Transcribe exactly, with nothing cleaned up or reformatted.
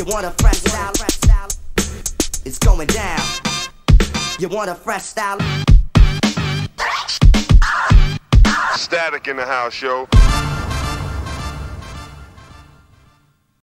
want a fresh style? It's going down. You want a fresh style? Static in the house, yo.